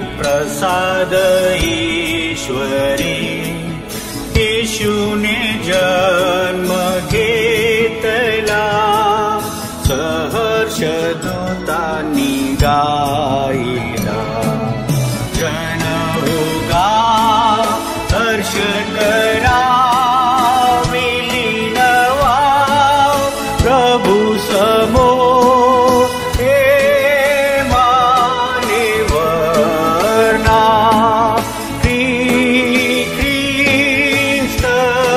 प्रसाद ईश्वरी येशूने जन्म घेतला सहर्ष दूतांनी गायला जन होगा हर्ष करा विलीन व्हाव प्रभु समोर हे मानेवरना ख्रिस्त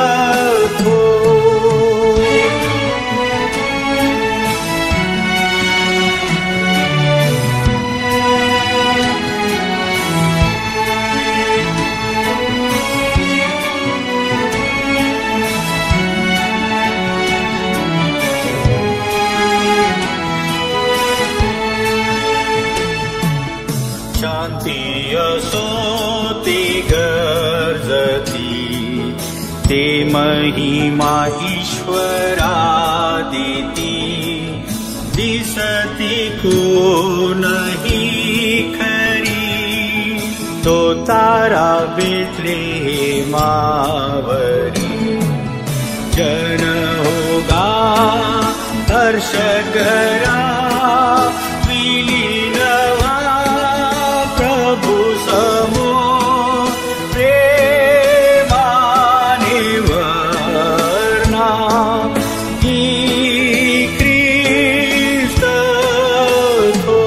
शांती असोती गर्जती ते महिमा ईश्वरा देती दिसती कोणही खरी तो तारा बेथलेहेमावरी जन होगा हर्ष करा विलीन प्रभु समोर प्रेमाने वर्णा ही ख्रिस्त थो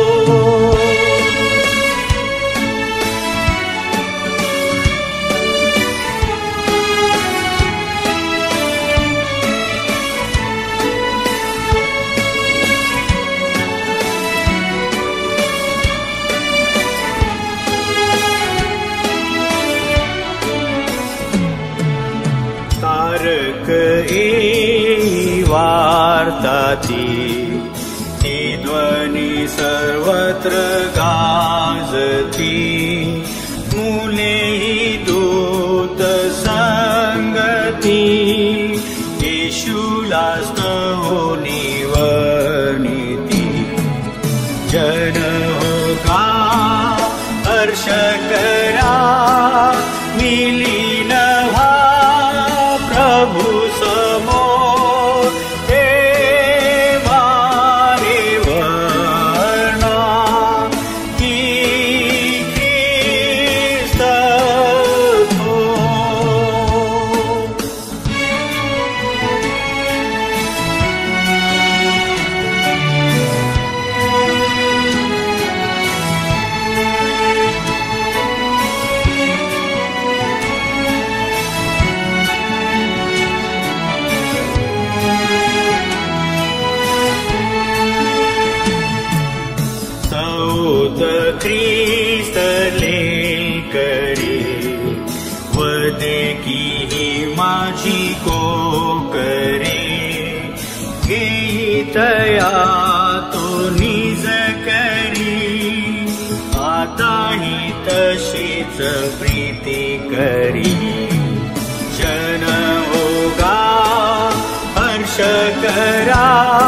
तारक वार्ताती ती ध्वनी सर्वत्र गाजती मुलेही दूत संगती येशूला स्तवोनी वर्णिती जन होगा हर्ष करा विलीन व्हा प्रभु समोर हे मानेवरना ही ख्रिस्त थो ख्रिस्त लेकरे वदे की ही माझी कोकरे घेतया तो निज करी आता ही तशीच प्रीती करी जन होगा हर्ष करा